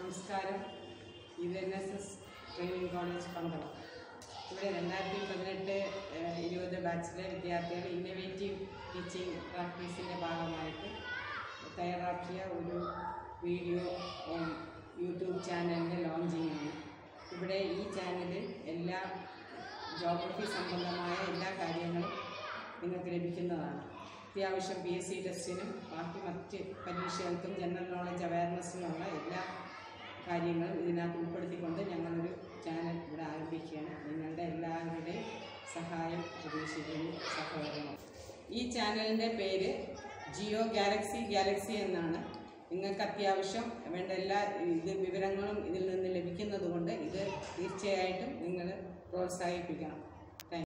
നമസ്കാരം. ഇത് N.S.S.Training college Pandalam. ഇവിടെ 2018-20 ബാച്ചിലെ വിദ്യാർത്ഥികൾ ഇന്നോവേറ്റീവ് ടീച്ചിങ് പ്രാക്ടീസിൻ്റെ ഭാഗമായിട്ട് തയ്യാറാക്കിയ ഒരു വീഡിയോ യൂട്യൂബ് ചാനലിൻ്റെ ലോഞ്ചിങ് ആണ്. ഇവിടെ ഈ ചാനലിൽ എല്ലാ ജോഗ്രഫി സംബന്ധമായ എല്ലാ കാര്യങ്ങളും നിങ്ങൾക്ക് ലഭിക്കുന്നതാണ്. അത്യാവശ്യം PSC ടെസ്റ്റിനും ബാക്കി മറ്റ് പരീക്ഷകൾക്കും ജനറൽ നോളജ് അവയർനെസ്സിനുള്ള എല്ലാ കാര്യങ്ങളും ഇതിനകത്ത് ഉൾപ്പെടുത്തിക്കൊണ്ട് ഞങ്ങളൊരു ചാനൽ ഇവിടെ ആരംഭിക്കുകയാണ്. നിങ്ങളുടെ എല്ലാവരുടെയും സഹായം പ്രതീക്ഷിക്കുന്നു, സഹകരണം. ഈ ചാനലിൻ്റെ പേര് Geogalaxy എന്നാണ്. നിങ്ങൾക്ക് അത്യാവശ്യം വേണ്ട എല്ലാ വിവരങ്ങളും ഇതിൽ നിന്ന് ലഭിക്കുന്നത് കൊണ്ട് ഇത് തീർച്ചയായിട്ടും നിങ്ങൾ പ്രോത്സാഹിപ്പിക്കണം.